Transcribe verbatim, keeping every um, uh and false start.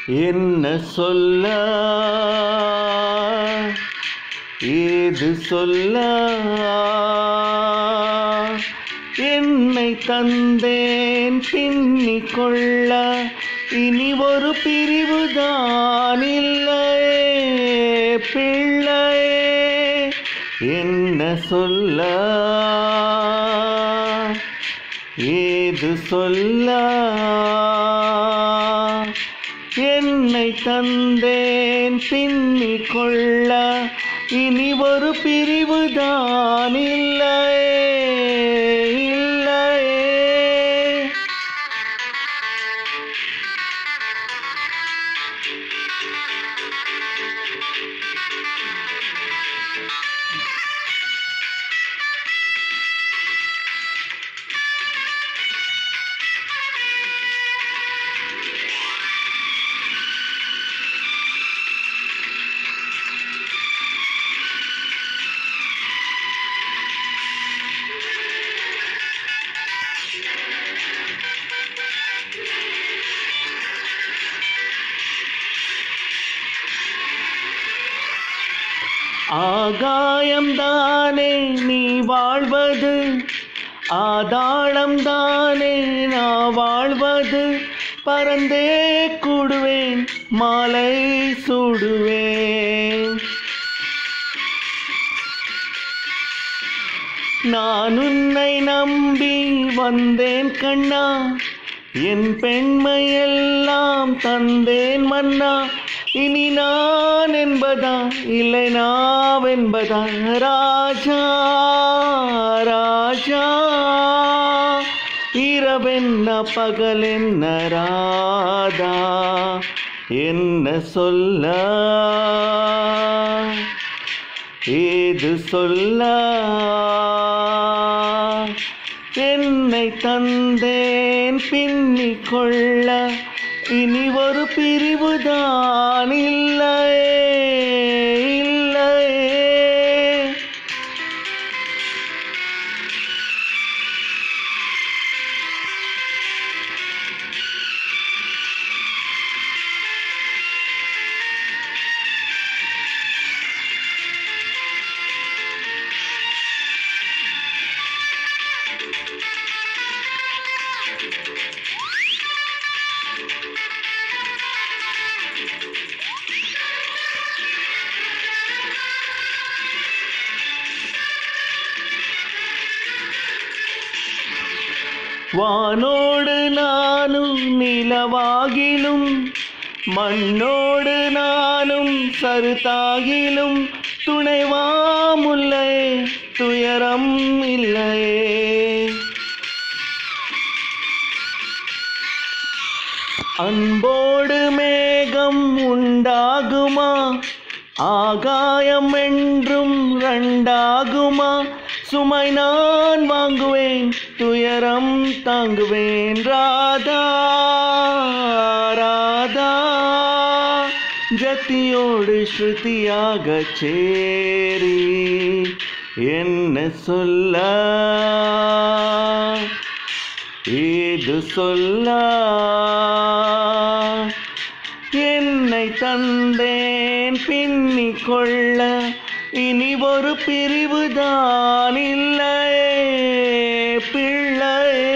என்ன சொல்ல ஏது சொல்ல என்னை தந்தேன் பின்னிக் கொள்ள இனி ஒரு பிரிவுதான் இல்லையே பிள்ளையே என்ன சொல்ல ஏது சொல்ல என்னை தந்தேன் பின்னிக் கொள்ள இனி ஒரு பிரிவுதான் இல்லையே இல்லையே. ஆகாயம்தானே நீ வாழ்வது ஆதாளம்தானே நான் வாழ்வது பறந்தே கூடுவேன் மாலை சூடுவேன் நான் உன்னை நம்பி வந்தேன் கண்ணா என் பெண்மையெல்லாம் தந்தேன் மன்னா இனி நான் என்பதா இல்லை நாவென்பதா ராஜா ராஜா இரவென்ன பகலென்ன ராதா என்ன சொல்ல ஏது சொல்ல என்னை தந்தேன் பின்னிக் கொள்ள இனி ஒரு பிரிவுதான் இல்லையே இல்லையே. வானோடு நானும் நிலவாகிலும் மண்ணோடு நானும் சருத்தாகிலும் துணைவாமுல்லை துயரம் இல்லையே அன்போடு மேகம் உண்டாகுமா ஆகாயம் என்றும் ரெண்டாகுமா சுமை நான் வாங்குவேன் துயரம் தாங்குவேன் ராதா ராதா ஜதியோடு ஸ்ருதியாக சேரி என்ன சொல்ல ஏது சொல்ல என்னை தந்தேன் பின்னிக் கொள்ள இனி ஒரு பிரிவுதான் இல்லையே பிள்ளையே.